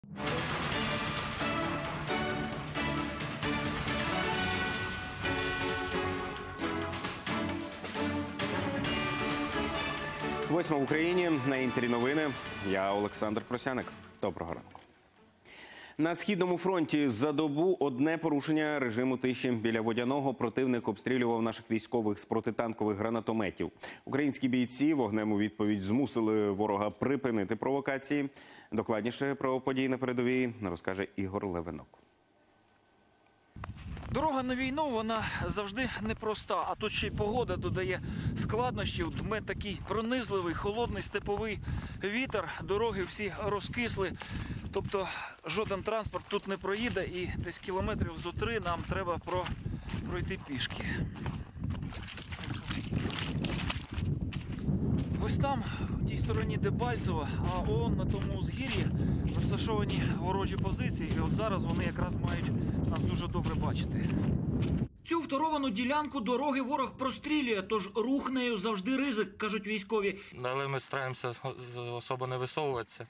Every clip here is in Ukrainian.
Восьма в Україні. На Інтері новини. Я Олександр Просяник. Доброго ранку. На Східному фронті за добу одне порушення режиму тиші. Біля Водяного противник обстрілював наших військових з протитанкових гранатометів. Українські бійці вогнем у відповідь змусили ворога припинити провокації. Докладніше про події на передовій розкаже Ігор Левинок. Дорога на війну, вона завжди непроста, а тут ще й погода додає складнощів. Дме такий пронизливий, холодний степовий вітер, дороги всі розкисли. Тобто жоден транспорт тут не проїде і десь кілометрів зо 3 нам треба пройти пішки. Ось там, в тій стороні Дебальцево, а он на тому узгір'ї розташовані ворожі позиції. І от зараз вони якраз мають нас дуже добре бачити. Цю второвану ділянку дороги ворог прострілює, тож рух нею завжди ризик, кажуть військові. Але ми стараємося особо не висовуватися.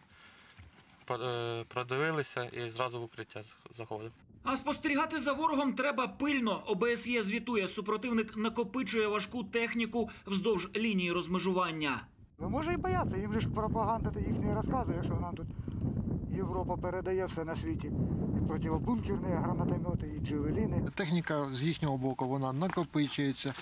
Продивилися і зразу в укриття заходимо. А спостерігати за ворогом треба пильно. ОБСЄ звітує, супротивник накопичує важку техніку вздовж лінії розмежування. Ну, може і бояться, їм же ж пропаганда їх не розказує, що нам тут Європа передає все на світі. І противобункерні гранатомети, і джевеліни. Техніка з їхнього боку, вона накопичується.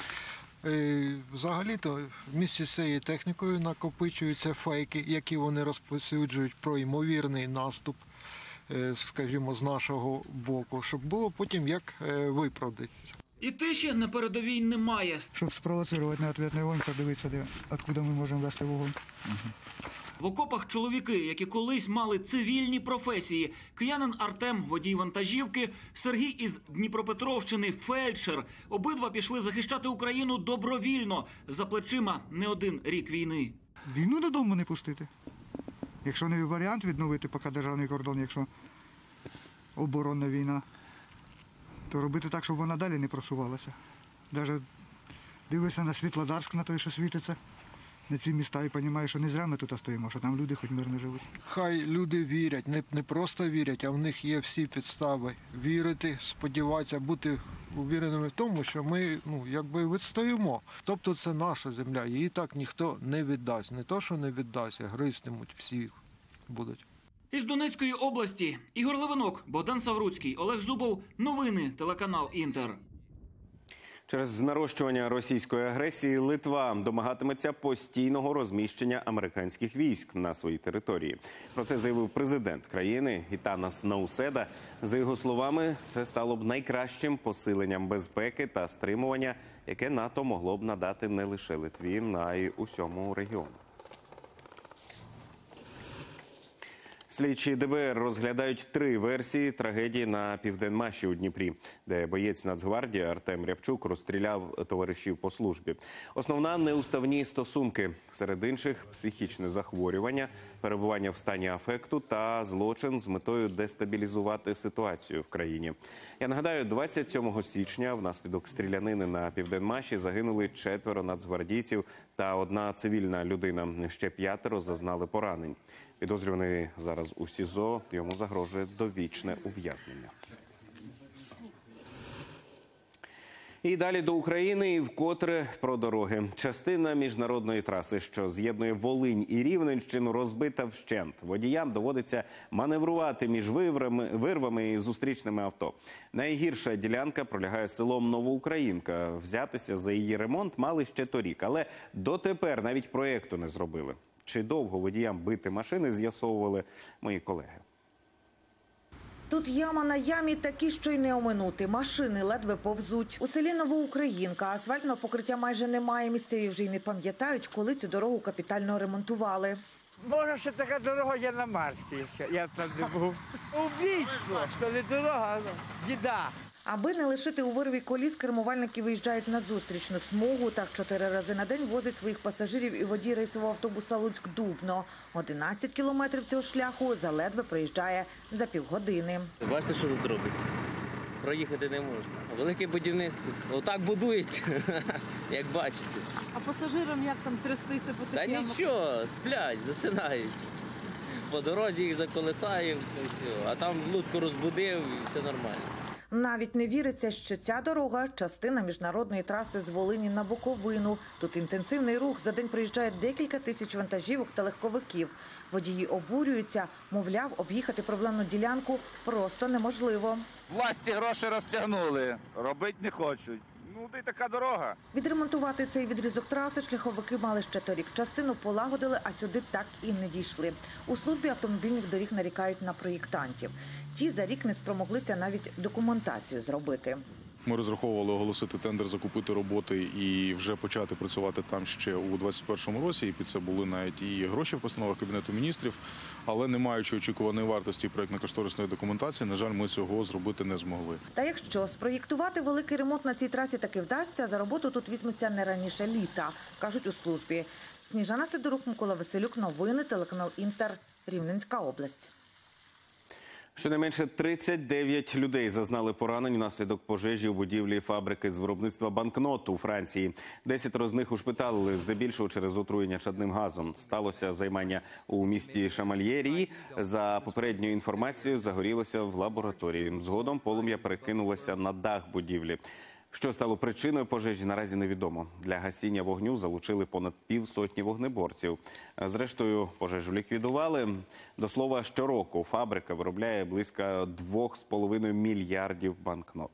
Взагалі-то в місті з цією технікою накопичуються фейки, які вони розповсюджують про ймовірний наступ, скажімо, з нашого боку, щоб було потім як виправдатися. І тиші на передовій немає. Щоб спровоцирувати на відповідний вогонь, подивитися, откуда ми можемо вести вогонь. В окопах чоловіки, які колись мали цивільні професії. Киянин Артем – водій вантажівки, Сергій із Дніпропетровщини – фельдшер. Обидва пішли захищати Україну добровільно. За плечима не один рік війни. Війну додому не пустити. Якщо не варіант відновити поки державний кордон, якщо оборонна війна, то робити так, щоб вона далі не просувалася. Навіть дивишся на Світлодарськ, на той, що світиться, на ці міста і розумієш, що не зря ми тут стоїмо, що там люди хоч мирно живуть. Хай люди вірять, не просто вірять, а в них є всі підстави вірити, сподіватися, бути увіреними в тому, що ми відстоїмо. Тобто це наша земля, її так ніхто не віддасть. Не то, що не віддасть, а гризтимуть всі будуть. Із Донецької області Ігор Левинок, Богдан Савруцький, Олег Зубов. Новини, телеканал «Інтер». Через нарощування російської агресії Литва домагатиметься постійного розміщення американських військ на своїй території. Про це заявив президент країни Гітанас Науседа. За його словами, це стало б найкращим посиленням безпеки та стримування, яке НАТО могло б надати не лише Литві, а й усьому регіону. Слідчі ДБР розглядають 3 версії трагедії на Південмаші у Дніпрі, де боєць Нацгвардії Артем Рябчук розстріляв товаришів по службі. Основна – неуставні стосунки. Серед інших – психічне захворювання, перебування в стані афекту та злочин з метою дестабілізувати ситуацію в країні. Я нагадаю, 27 січня внаслідок стрілянини на Південмаші загинули 4 нацгвардійців та 1 цивільна людина. Ще 5 зазнали поранень. Підозрюваний зараз у СІЗО, йому загрожує довічне ув'язнення. І далі до України, і вкотре про дороги. Частина міжнародної траси, що з'єднує Волинь і Рівненщину, розбита вщент. Водіям доводиться маневрувати між вирвами і зустрічними авто. Найгірша ділянка пролягає селом Новоукраїнка. Взятися за її ремонт мали ще торік, але дотепер навіть проєкту не зробили. Чи довго водіям бити машини, з'ясовували мої колеги. Тут яма на ямі такі, що й не оминути. Машини ледве повзуть. У селі Новоукраїнка асфальтного покриття майже немає. Місцеві вже й не пам'ятають, коли цю дорогу капітально ремонтували. Може, що така дорога є на Марсі, я там не був. Убійство, що не дорога, а біда. Аби не лишити у вирві коліс, кермувальники виїжджають на зустрічну смугу. Так 4 рази на день возить своїх пасажирів і водій рейсового автобуса Луцьк-Дубно. 11 кілометрів цього шляху заледве проїжджає за півгодини. Бачите, що тут робиться? Проїхати не можна. Велике будівництво. Отак будують, як бачите. А пасажирам як там трястися по Та таким? нічого, сплять, засинають. по дорозі їх заколесаємо, і все. А там лодку розбудив і все нормально. Навіть не віриться, що ця дорога – частина міжнародної траси з Волині на Буковину. Тут інтенсивний рух. За день приїжджає декілька тисяч вантажівок та легковиків. Водії обурюються. Мовляв, об'їхати проблемну ділянку просто неможливо. Власті гроші розтягнули, робити не хочуть. Ну, та й така дорога. Відремонтувати цей відрізок траси шляховики мали ще торік. Частину полагодили, а сюди так і не дійшли. У службі автомобільних доріг нарікають на проєктантів. Ті за рік не спромоглися навіть документацію зробити. Ми розраховували оголосити тендер, закупити роботи і вже почати працювати там ще у 2021 році. І під це були навіть і гроші в постановах Кабінету міністрів. Але не маючи очікуваної вартості проєктно-кошторисної документації, на жаль, ми цього зробити не змогли. Та якщо спроєктувати великий ремонт на цій трасі таки вдасться, за роботу тут візьметься не раніше літа, кажуть у службі. Сніжана Сидорук, Микола Василюк, новини, телеканал Інтер, Рівненська область. Щонайменше 39 людей зазнали поранень внаслідок пожежі у будівлі фабрики з виробництва банкнот у Франції. 10 з них ушпиталили, здебільшого через отруєння чадним газом. Сталося займання у місті Шамальєрії. За попередньою інформацією, загорілося в лабораторії. Згодом полум'я перекинулося на дах будівлі. Що стало причиною пожежі, наразі невідомо. Для гасіння вогню залучили понад півсотні вогнеборців. Зрештою, пожежу ліквідували. До слова, щороку фабрика виробляє близько 2,5 мільярдів банкнот.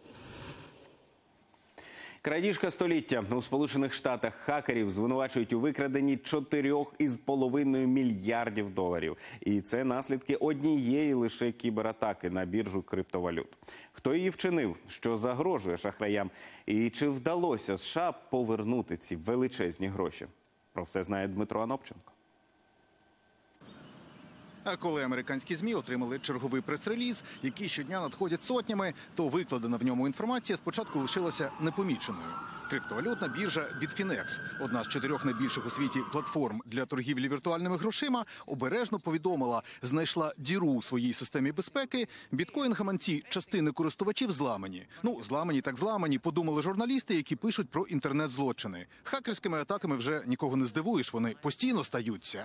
Крадіжка століття. У Сполучених Штатах хакерів звинувачують у викраденні 4,5 мільярдів доларів. І це наслідки однієї лише кібератаки на біржу криптовалют. Хто її вчинив, що загрожує шахраям і чи вдалося США повернути ці величезні гроші? Про все знає Дмитро Анопченко. А коли американські ЗМІ отримали черговий прес-реліз, який щодня надходять сотнями, то викладена в ньому інформація спочатку лишилася непоміченою. Криптовалютна біржа Bitfinex, одна з 4 найбільших у світі платформ для торгівлі віртуальними грошима, обережно повідомила, знайшла діру у своїй системі безпеки, біткоін-гаманці частини користувачів зламані. Ну, зламані так зламані, подумали журналісти, які пишуть про інтернет-злочини. Хакерськими атаками вже нікого не здивуєш, вони постійно стаються.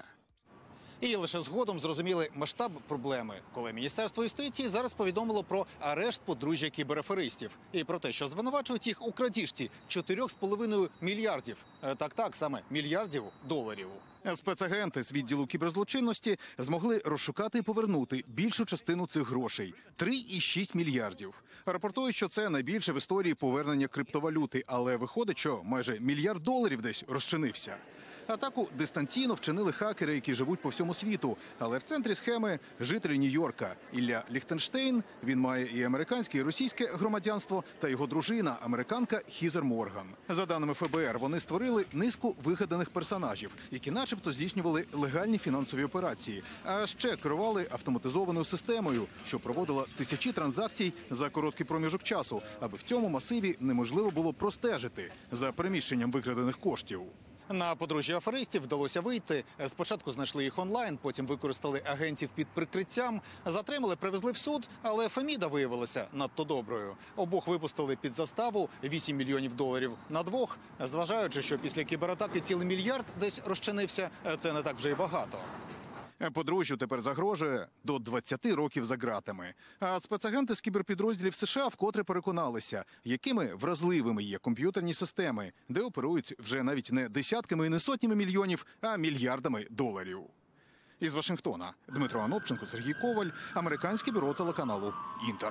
І лише згодом зрозуміли масштаб проблеми, коли Міністерство юстиції зараз повідомило про арешт подружжя кібераферистів і про те, що звинувачують їх у крадіжці 4,5 мільярдів. Так, саме мільярдів доларів. Спецагенти з відділу кіберзлочинності змогли розшукати і повернути більшу частину цих грошей – 3,6 мільярдів. Рапортують, що це найбільше в історії повернення криптовалюти, але виходить, що майже $1 мільярд десь розчинився. Атаку дистанційно вчинили хакери, які живуть по всьому світу. Але в центрі схеми – житель Нью-Йорка Ілля Ліхтенштейн. Він має і американське, і російське громадянство, та його дружина – американка Хізер Морган. За даними ФБР, вони створили низку вигаданих персонажів, які начебто здійснювали легальні фінансові операції. А ще керували автоматизованою системою, що проводила тисячі транзакцій за короткий проміжок часу, аби в цьому масиві неможливо було простежити за переміщенням викрадених коштів. На подружжя аферистів вдалося вийти. Спочатку знайшли їх онлайн, потім використали агентів під прикриттям. Затримали, привезли в суд, але Феміда виявилася надто доброю. Обох випустили під заставу $8 мільйонів на двох. Зважаючи, що після кібератаки цілий мільярд десь розчинився, це не так вже й багато. Подружжю тепер загрожує до 20 років за ґратами. А спецагенти з кіберпідрозділів США вкотре переконалися, якими вразливими є комп'ютерні системи, де оперують вже навіть не десятками і не сотнями мільйонів, а мільярдами доларів. Із Вашингтона Дмитро Анопченко, Сергій Коваль, американське бюро телеканалу «Інтер».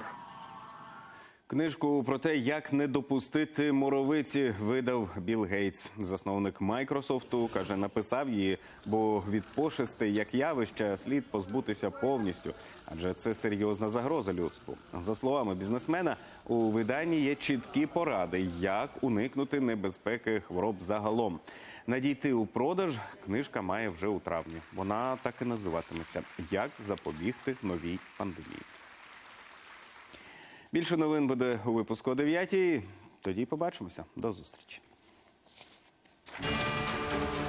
Книжку про те, як не допустити моровиці, видав Білл Гейтс. Засновник Майкрософту, каже, написав її, бо від пошести як явища слід позбутися повністю, адже це серйозна загроза людству. За словами бізнесмена, у виданні є чіткі поради, як уникнути небезпеки хвороб загалом. Надійти у продаж книжка має вже у травні. Вона так і називатиметься «Як запобігти новій пандемії». Більше новин буде у випуску о 9-й. Тоді побачимося. До зустрічі.